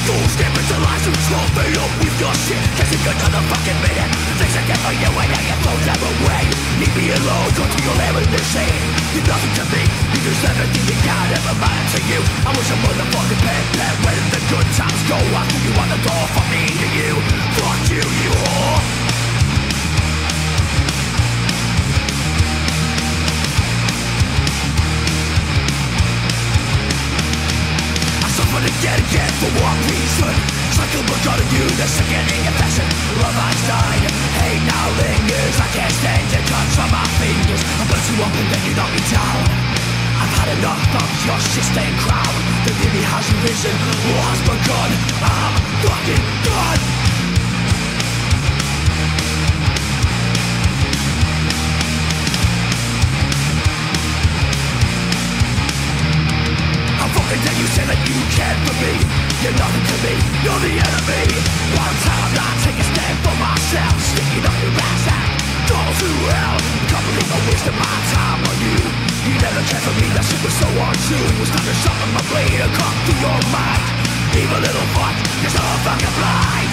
Don't step into lies and troll me up with your shit. Guessing another fucking minute. Things I get for you and now you float them away. Leave me alone, go to your lair in the shade. You're nothing to me, you lose everything you got, ever matter to you. I was a motherfucking pen when the good times go. After you on the door, fuck me to you. Fuck you, you whore. Again, for what reason? Cycle but gotta do the sickening infection. Love has died, hate now lingers. I can't stand your cuts from my fingers. I burst you up and then you knock me down. I've had enough of your shit-stained crown. The beauty has risen, war has begun. I'm fucking done. And then you say that you care for me. You're nothing to me, you're the enemy. One time I'm not taking a stand for myself. Sticking up your ass out, go to hell. Can't believe I wasted my time on you. You never cared for me, that shit was so untrue. It was time to sharpen my blade and cut through your mind. Evil little fuck, you're so fucking blind.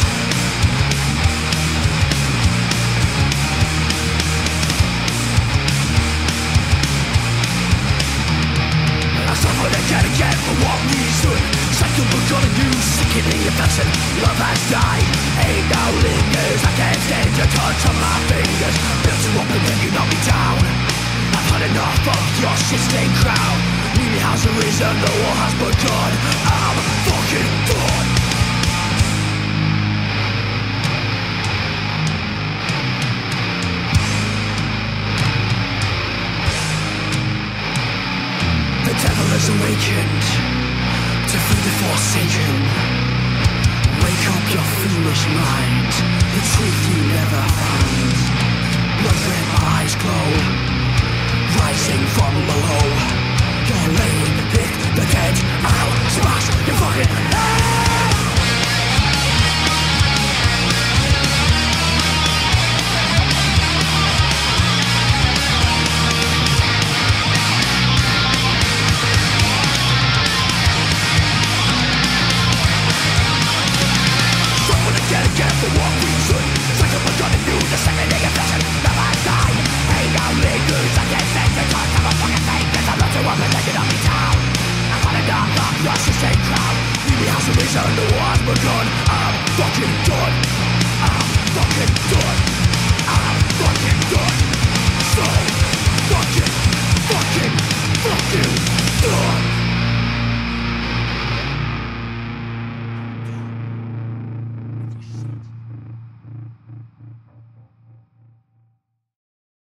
Again, for what reason? Cycle we're gonna use, sickening affection. Love has died, hate now lingers. I can't stand your touch on my fingers. Built you up and then you knock me down. I've had enough of your shit-stained crown. Beauty has arisen, the war has begun. I'm fucking done. The devil is awakened to free the forsaken. Wake up your foolish mind, the truth you never found. Blood-red eyes glow, rising from below. You're laying with the dead. I'll smash your fucking head. Again, for what reason? Cycle we're gonna do the sickening affection. Love has died, hate now lingers. I can't stand your touch of a fucking thing. Cause I'm not too up and taking up me down. I've had enough of your shit-stained crown. Beauty has arisen, the war has begun. I'm fucking done. I'm fucking done. I'm fucking done.